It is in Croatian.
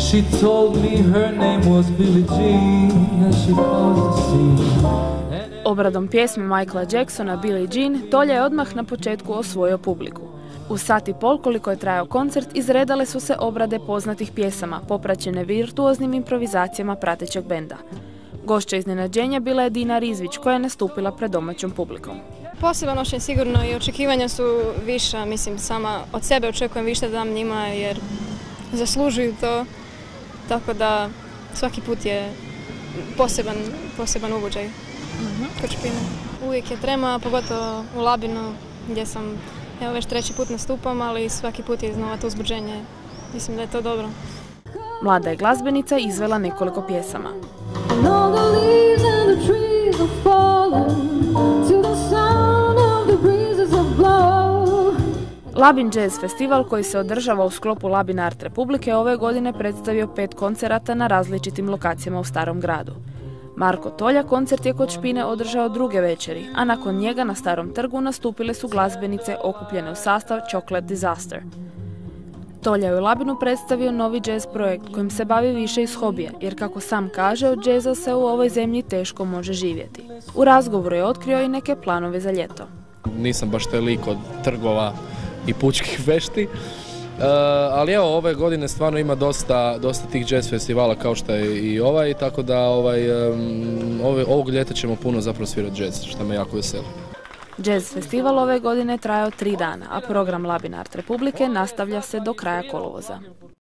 She told me her name was Billie Jean as she caused the scene. Obradom pjesme Michaela Jacksona Billie Jean, Tolja je odmah na početku osvojio publiku. U sat i pol koliko je trajao koncert, izredale su se obrade poznatih pjesama, popraćene virtuoznim improvizacijama pratećeg benda. Gošća iznenađenja bila je Dina Rizvić, koja je nastupila pred domaćom publikom. Poseban nošenje sigurno i očekivanja su viša, mislim sama od sebe očekujem više da dam njima jer zaslužuju to, tako da svaki put je poseban ugođaj kod Špine. Uvijek je trema, pogotovo u Labinu gdje sam evo već 3. put nastupam, ali svaki put je iznova to uzbuđenje. Mislim da je to dobro. Mlada je glazbenica izvela nekoliko pjesama. Labin Jazz Festival, koji se održava u sklopu Labin Art Republike, ove godine predstavio 5 koncerata na različitim lokacijama u Starom gradu. Marko Tolja koncert je kod Špine održao druge večeri, a nakon njega na Starom trgu nastupile su glazbenice okupljene u sastav Chocolate Disaster. Tolja je u Labinu predstavio novi jazz projekt kojim se bavi više iz hobija, jer kako sam kaže, od džeza se u ovoj zemlji teško može živjeti. U razgovoru je otkrio i neke planove za ljeto. Nisam baš taj lik od trgova i pučkih vešti, ali evo ove godine stvarno ima dosta tih jazz festivala kao što je i ovaj, tako da ovog ljeta ćemo puno zapravo svirati jazz, što me jako veseli. Jazz festival ove godine trajao 3 dana, a program Labin Art Republike nastavlja se do kraja kolovoza.